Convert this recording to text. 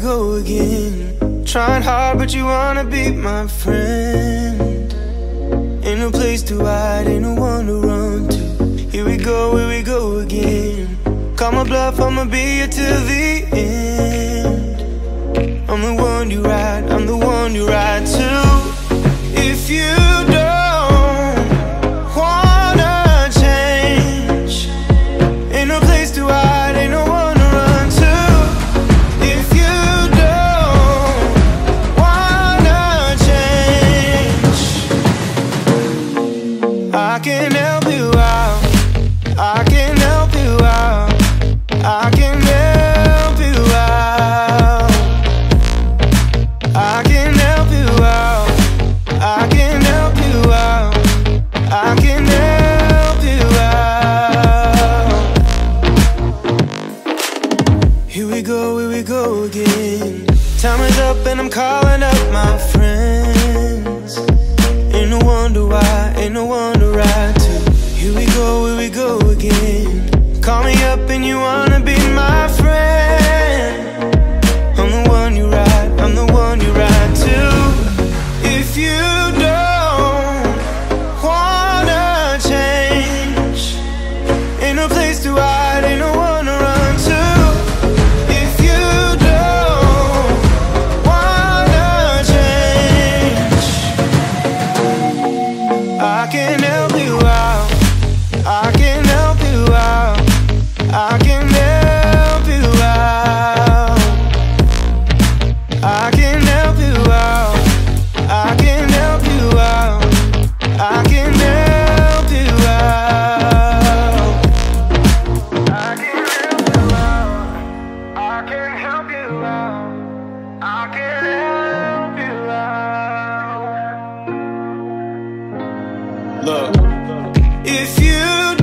go again. Trying hard, but you wanna be my friend. Ain't no place to hide, ain't no one to run to. Here we go again. Call my bluff, I'ma be here till the end. I'm the one you ride, I'm the one you ride to. If you don't wanna change, ain't no place to hide, ain't no one to run to. If you don't wanna change, I can help you out, I can help you out, I can help you out, I can help you out, I can help you out, I can help you out. Here we go again. Time is up and I'm calling up my friends. Ain't no wonder why, ain't no one to ride to. Here we go again. Call me up and you wanna be my friend. I'm the one you ride, I'm the one you ride to. If you don't wanna change, ain't no place to hide, ain't no one to run to. If you don't wanna change, I can help you out, I can help you out, I can help you out, I can help you out, I can help you out, I can help you out, I can help you out, I can help you out, I can help you out. Look, if you